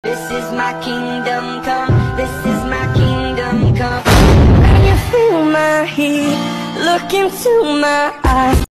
This is my kingdom come, this is my kingdom come. Can you feel my heat? Look into my eyes.